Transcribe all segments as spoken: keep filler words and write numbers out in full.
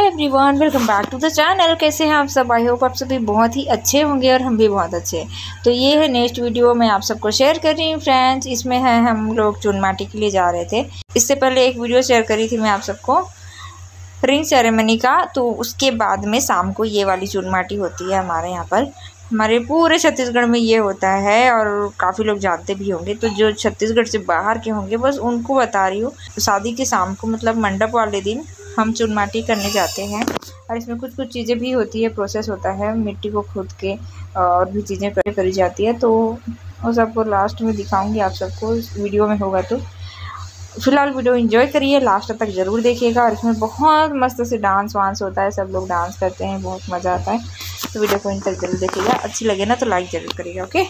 Everyone, welcome back to the channel. कैसे हैं आप सब? आई होप आप सभी बहुत ही अच्छे होंगे और हम भी बहुत अच्छे। तो ये है नेक्स्ट वीडियो मैं आप सबको शेयर कर रही हूँ फ्रेंड्स। इसमें है हम लोग चून माटी के लिए जा रहे थे। इससे पहले एक वीडियो शेयर करी थी मैं आप सबको रिंग सेरेमनी का, तो उसके बाद में शाम को ये वाली चून माटी होती है हमारे यहाँ पर। हमारे पूरे छत्तीसगढ़ में ये होता है और काफ़ी लोग जानते भी होंगे। तो जो छत्तीसगढ़ से बाहर के होंगे बस उनको बता रही हूँ। शादी के शाम को मतलब मंडप वाले दिन हम चून माटी करने जाते हैं और इसमें कुछ कुछ चीज़ें भी होती है, प्रोसेस होता है, मिट्टी को खोद के और भी चीज़ें करी जाती है। तो वो सबको लास्ट में दिखाऊंगी आप सबको, इस वीडियो में होगा। तो फिलहाल वीडियो एंजॉय करिए, लास्ट तक ज़रूर देखिएगा। और इसमें बहुत मस्त से डांस वांस होता है, सब लोग डांस करते हैं, बहुत मज़ा आता है। तो वीडियो को इन तक जरूर देखिएगा, अच्छी लगे ना तो लाइक ज़रूर करिएगा। ओके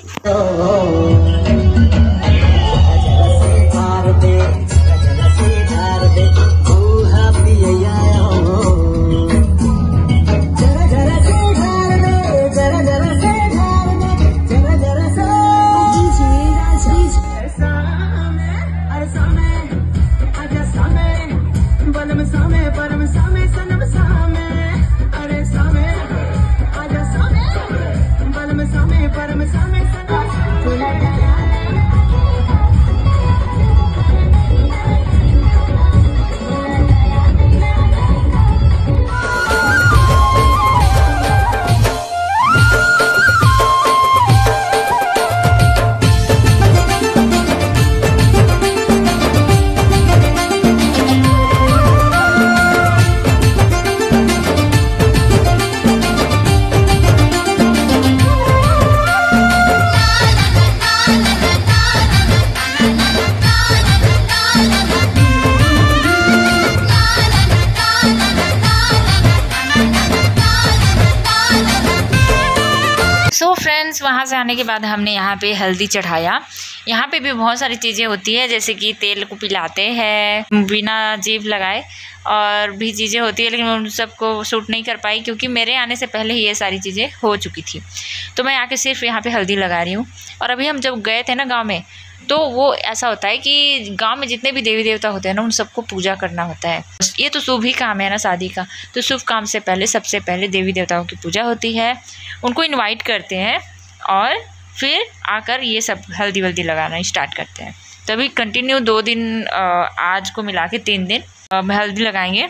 सो फ्रेंड्स, वहाँ से आने के बाद हमने यहाँ पे हल्दी चढ़ाया। यहाँ पे भी बहुत सारी चीज़ें होती है, जैसे कि तेल को पिलाते हैं बिना जीभ लगाए, और भी चीज़ें होती है, लेकिन उन सबको शूट नहीं कर पाई क्योंकि मेरे आने से पहले ही ये सारी चीज़ें हो चुकी थी। तो मैं आके सिर्फ यहाँ पे हल्दी लगा रही हूँ। और अभी हम जब गए थे ना गाँव में, तो वो ऐसा होता है कि गांव में जितने भी देवी देवता होते हैं ना, उन सबको पूजा करना होता है। ये तो शुभ ही काम है ना शादी का, तो शुभ काम से पहले सबसे पहले देवी देवताओं की पूजा होती है, उनको इनवाइट करते हैं और फिर आकर ये सब हल्दी वल्दी लगाना स्टार्ट करते हैं। तभी कंटिन्यू दो दिन, आज को मिला के तीन दिन हल्दी लगाएंगे।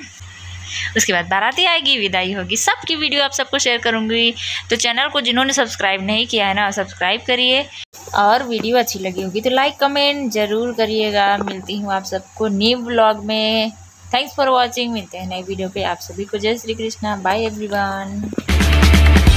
उसके बाद बाराती आएगी, विदाई होगी, सबकी वीडियो आप सबको शेयर करूँगी। तो चैनल को जिन्होंने सब्सक्राइब नहीं किया है ना, सब्सक्राइब करिए। और वीडियो अच्छी लगी होगी तो लाइक कमेंट ज़रूर करिएगा। मिलती हूँ आप सबको न्यू व्लॉग में। Thanks for watching. मिलते हैं नई वीडियो पे। आप सभी को जय श्री कृष्णा। Bye everyone.